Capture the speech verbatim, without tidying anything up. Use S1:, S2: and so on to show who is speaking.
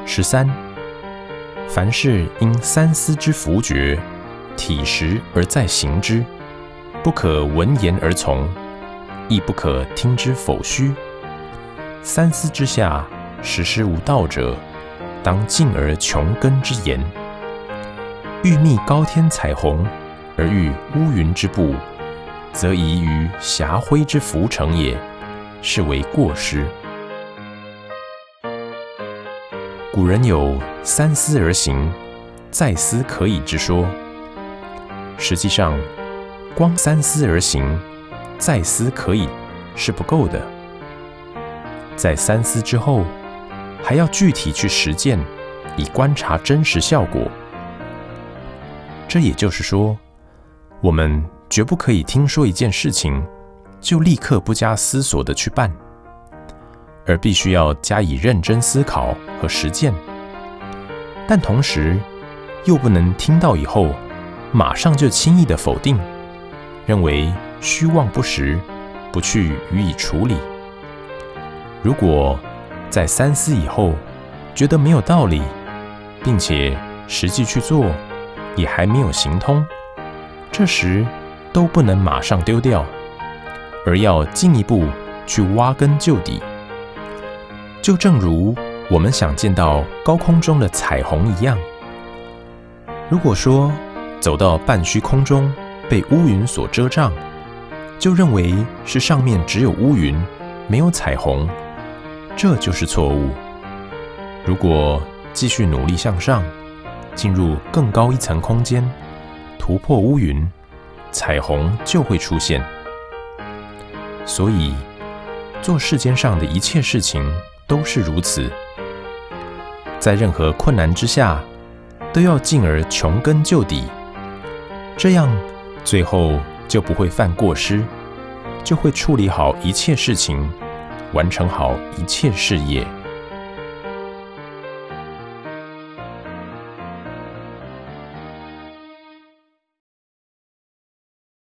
S1: 十三，凡事应三思之弗决，体实而再行之，不可闻言而从，亦不可听之否虚。三思之下，实施无道者，当进而穷根之言。欲觅高天彩虹，而遇乌云之布，则宜于霞辉之浮城也，是为过失。古人有三思而行，再思可以之说。实际上，光三思而行，再思可以是不够的。在三思之后，还要具体去实践，以观察真实效果。这也就是说，我们绝不可以听说一件事情，就立刻不加思索地去办，而必须要加以认真思考和实践。但同时，又不能听到以后，马上就轻易地否定，认为虚妄不实，不去予以处理。如果在三思以后，觉得没有道理，并且实际去做，也还没有行通，这时都不能马上丢掉，而要进一步去挖根究底。就正如我们想见到高空中的彩虹一样，如果说走到半虚空中被乌云所遮障，就认为是上面只有乌云，没有彩虹，这就是错误。如果继续努力向上，进入更高一层空间，突破乌云，彩虹就会出现。所以，做世间上的一切事情都是如此，在任何困难之下，都要进而穷根究底，这样最后就不会犯过失，就会处理好一切事情，完成好一切事业。